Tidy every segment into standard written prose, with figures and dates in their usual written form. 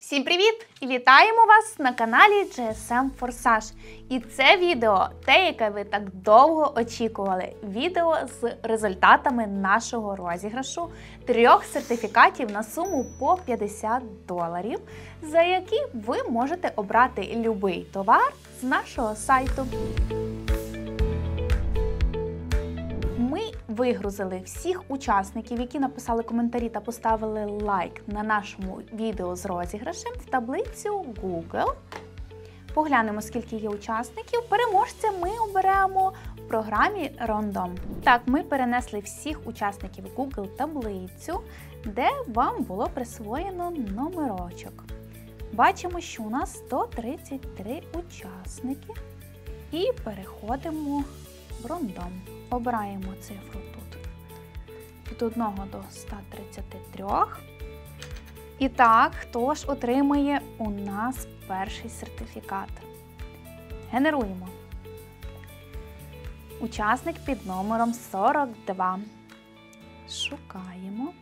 Всім привіт! І вітаємо вас на каналі GSM Forsage. І це відео, те, яке ви так довго очікували. Відео з результатами нашого розіграшу 3 сертифікатів на суму по $50, за які ви можете обрати будь-який товар з нашого сайту. Ми вигрузили всіх учасників, які написали коментарі та поставили лайк на нашому відео з розіграшем, в таблицю Google. Поглянемо, скільки є учасників. Переможця ми оберемо в програмі Random. Так, ми перенесли всіх учасників в Google таблицю, де вам було присвоєно номерочок. Бачимо, що у нас 133 учасники. І переходимо в Random. Обираємо цифру тут від 1 до 133. І так, хто ж отримає у нас перший сертифікат? Генеруємо. Учасник під номером 42. Шукаємо.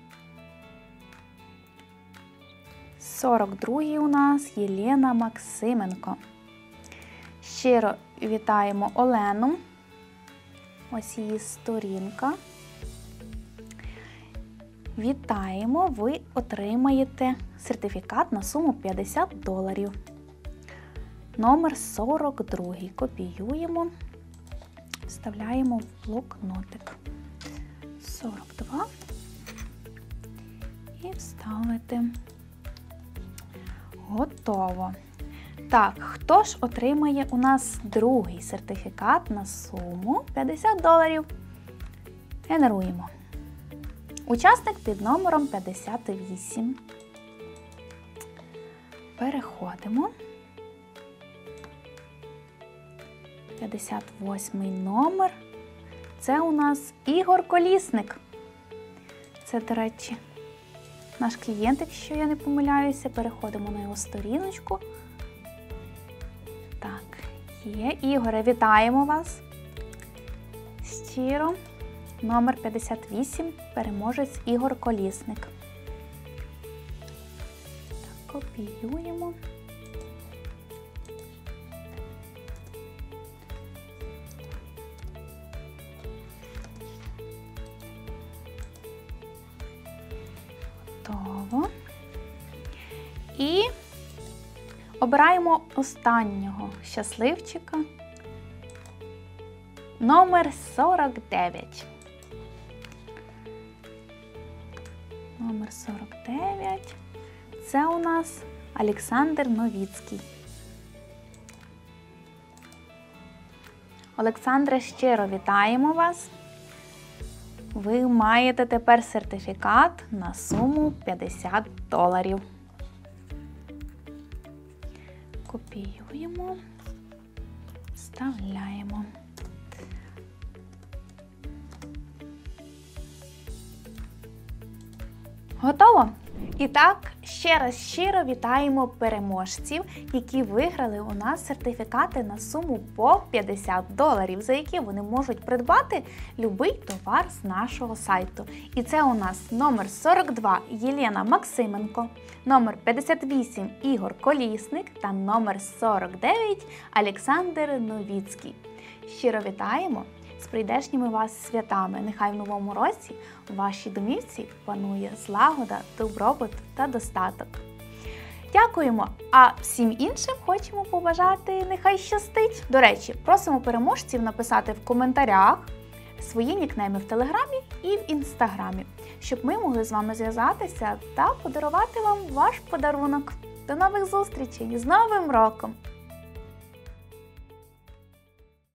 42-й у нас Єлена Максименко. Щиро вітаємо Олену. Ось її сторінка. Вітаємо! Ви отримаєте сертифікат на суму $50. Номер 42. Копіюємо, вставляємо в блокнотик. 42. І вставити. Готово. Так, хто ж отримає у нас другий сертифікат на суму $50? Генеруємо. Учасник під номером 58. Переходимо. 58-й номер. Це у нас Ігор Колісник. Це, до речі, наш клієнт, якщо я не помиляюся. Переходимо на його сторіночку. Так, є. Ігоре, вітаємо вас. Щиро. Номер 58. Переможець Ігор Колісник. Так, копіюємо. Готово. І обираємо останнього щасливчика. Номер 49. Номер 49. Це у нас Олександр Новіцький. Олександре, щиро вітаємо вас. Ви маєте тепер сертифікат на суму $50. Копіюємо, вставляємо. Готово? І так, ще раз щиро вітаємо переможців, які виграли у нас сертифікати на суму по $50, за які вони можуть придбати будь-який товар з нашого сайту. І це у нас номер 42 Єлена Максименко, номер 58 Ігор Колісник та номер 49 Олександр Новіцький. Щиро вітаємо! З прийдешніми вас святами! Нехай в новому році у вашій домівці панує злагода, добробут та достаток. Дякуємо! А всім іншим хочемо побажати нехай щастить! До речі, просимо переможців написати в коментарях свої нікнейми в Телеграмі і в Інстаграмі, щоб ми могли з вами зв'язатися та подарувати вам ваш подарунок. До нових зустрічей! З Новим роком!